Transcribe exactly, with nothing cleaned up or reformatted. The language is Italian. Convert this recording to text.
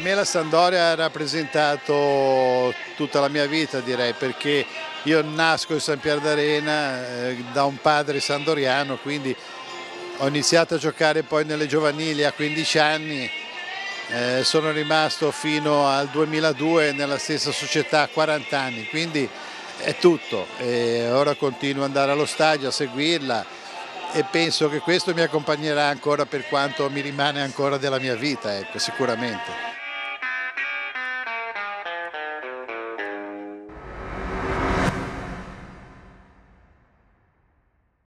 me la Sampdoria ha rappresentato tutta la mia vita, direi, perché io nasco in San Pier d'Arena eh, da un padre sandoriano, quindi ho iniziato a giocare poi nelle giovanili a quindici anni, eh, sono rimasto fino al duemiladue nella stessa società a quaranta anni, quindi è tutto. E ora continuo ad andare allo stadio a seguirla e penso che questo mi accompagnerà ancora per quanto mi rimane ancora della mia vita, ecco, sicuramente.